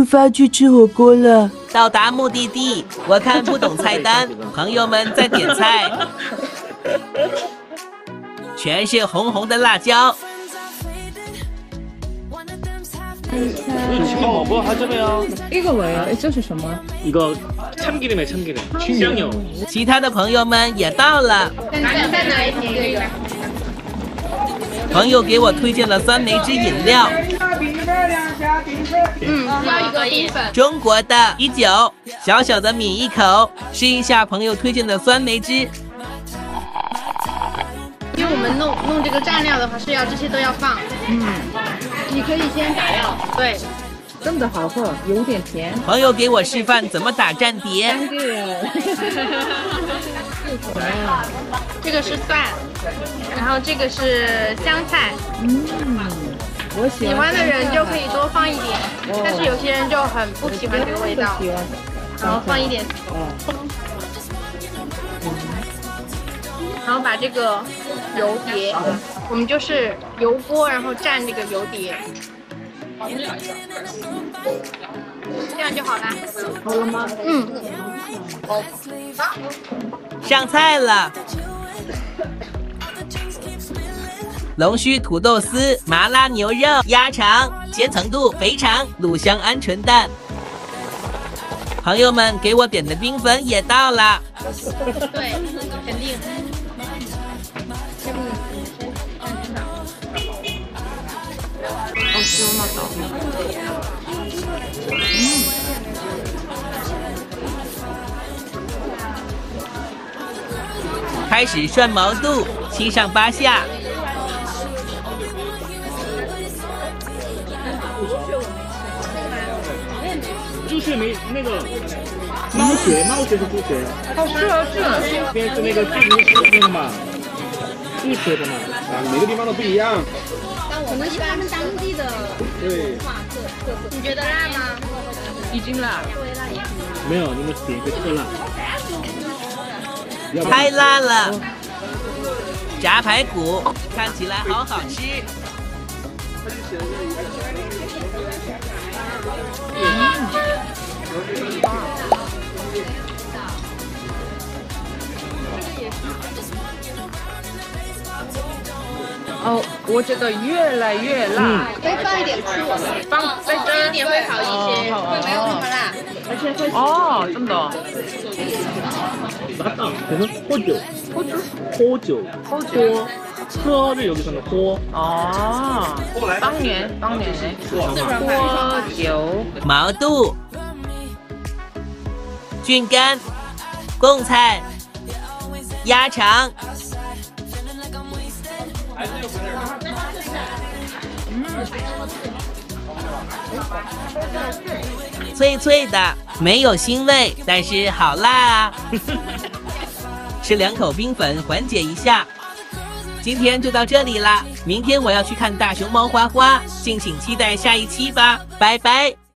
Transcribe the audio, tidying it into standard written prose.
发去吃火锅了。 到达目的地，我看不懂菜单，朋友们在点菜，全是红红的辣椒。 지금 먹어 하잖아요. 이거 뭐예요?这是什么？ 이거 참기름에 참기름. 취향요. 其他的朋友们也到了，朋友给我推荐了酸梅汁饮料， 要一个冰粉。 中国的啤酒，小小的抿一口，试一下朋友推荐的酸梅汁。 因为我们弄这个蘸料的话，是要这些都要放。你可以先打料。对。 真的好喝，有点甜。 朋友给我示范怎么打蘸碟。 这个是蒜，然后这个是香菜。 我喜欢的人就可以多放一点，但是有些人就很不喜欢这个味道。然后放一点葱，然后把这个油碟，我们就是油锅，然后蘸这个油碟。 这样就好啦。 好了吗？ 上菜了，龙须土豆丝、麻辣牛肉、鸭肠、千层肚、肥肠、卤香鹌鹑蛋。朋友们给我点的冰粉也到了。 对，肯定。 好시원하다。 开始涮毛肚，7上8下。 猪血没那个猫血是猪血。 好吃好吃。 这边是那个猪血那个嘛，猪血的嘛。啊，每个地方都不一样。 可能是他们当地的对， 你觉得辣吗？ 已经辣。 没有，你们点一个特辣。 太辣了！炸排骨看起来好好吃。 哦，我觉得越来越辣。 可以放一点醋， 再这一点会好一些，会没有那么辣，而且会。 哦，真的。 맞다. 그래서 호주. 허를 여기서는 호. 아, 빵년. 호酒。 毛肚、菌干、贡菜、鸭肠。脆脆的，没有腥味，但是好辣啊！吃2口冰粉缓解一下。今天就到这里啦，明天我要去看大熊猫花花，敬请期待下一期吧，拜拜。